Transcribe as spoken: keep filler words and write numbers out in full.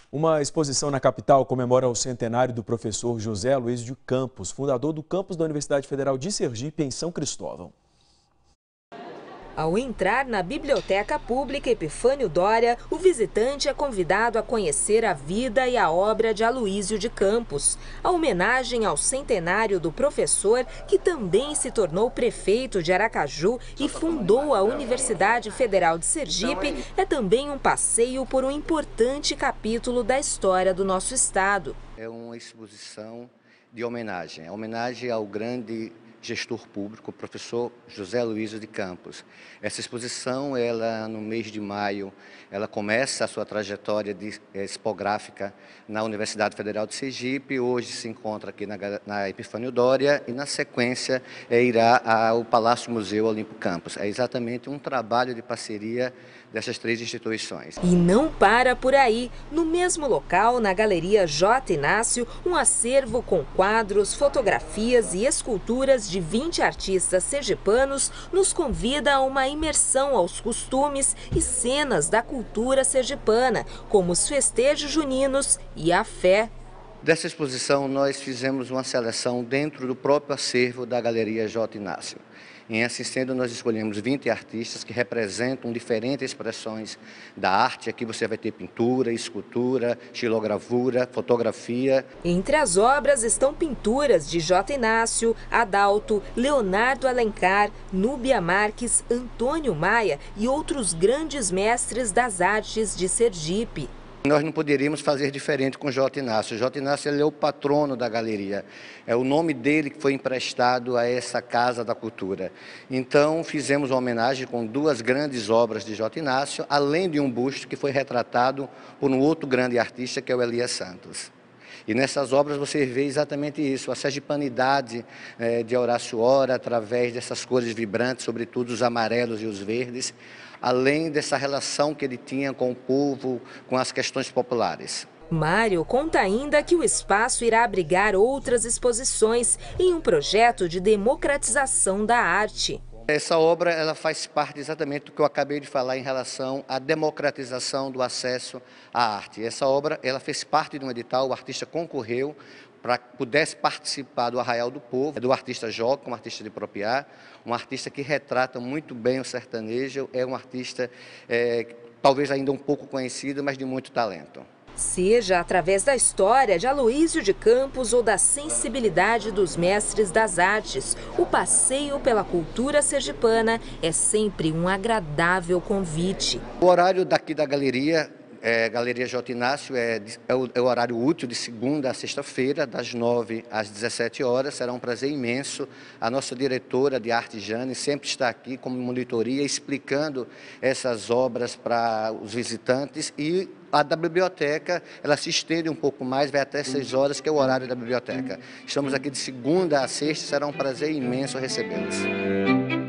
Uma exposição na capital comemora o centenário do professor José Aloísio de Campos, fundador do campus da Universidade Federal de Sergipe, em São Cristóvão. Ao entrar na Biblioteca Pública Epifânio Doria, o visitante é convidado a conhecer a vida e a obra de Aloísio de Campos. A homenagem ao centenário do professor, que também se tornou prefeito de Aracaju e fundou a Universidade Federal de Sergipe, é também um passeio por um importante capítulo da história do nosso estado. É uma exposição de homenagem, é homenagem ao grande gestor público, o professor José Aloísio de Campos. Essa exposição, ela no mês de maio, ela começa a sua trajetória de, é, expográfica na Universidade Federal de Sergipe, hoje se encontra aqui na, na Epifânio Doria e na sequência é, irá ao Palácio Museu Olímpio Campos. É exatamente um trabalho de parceria dessas três instituições. E não para por aí. No mesmo local, na Galeria J. Inácio, um acervo com quadros, fotografias e esculturas de vinte artistas sergipanos nos convida a uma imersão aos costumes e cenas da cultura sergipana, como os festejos juninos e a fé. Dessa exposição, nós fizemos uma seleção dentro do próprio acervo da Galeria J. Inácio. Em assim sendo, nós escolhemos vinte artistas que representam diferentes expressões da arte. Aqui você vai ter pintura, escultura, xilogravura, fotografia. Entre as obras estão pinturas de J. Inácio, Adalto, Leonardo Alencar, Núbia Marques, Antônio Maia e outros grandes mestres das artes de Sergipe. Nós não poderíamos fazer diferente com J. Inácio. J. Inácio ele é o patrono da galeria. É o nome dele que foi emprestado a essa Casa da Cultura. Então, fizemos uma homenagem com duas grandes obras de J. Inácio, além de um busto que foi retratado por um outro grande artista, que é o Elias Santos. E nessas obras você vê exatamente isso, a sergipanidade é, de Horácio Ora, através dessas cores vibrantes, sobretudo os amarelos e os verdes, além dessa relação que ele tinha com o povo, com as questões populares. Mário conta ainda que o espaço irá abrigar outras exposições em um projeto de democratização da arte. Essa obra ela faz parte exatamente do que eu acabei de falar em relação à democratização do acesso à arte. Essa obra ela fez parte de um edital, o artista concorreu para que pudesse participar do Arraial do Povo, é do artista Joca, um artista de Propriá, um artista que retrata muito bem o sertanejo, é um artista é, talvez ainda um pouco conhecido, mas de muito talento. Seja através da história de Aloísio de Campos ou da sensibilidade dos mestres das artes, o passeio pela cultura sergipana é sempre um agradável convite. O horário daqui da galeria, é, Galeria J. Inácio, é, é, o, é o horário útil de segunda a sexta-feira, das nove às dezessete horas. Será um prazer imenso. A nossa diretora de arte, Jane, sempre está aqui como monitoria, explicando essas obras para os visitantes, e a da biblioteca, ela se estende um pouco mais, vai até seis horas, que é o horário da biblioteca. Estamos aqui de segunda a sexta, será um prazer imenso recebê-los.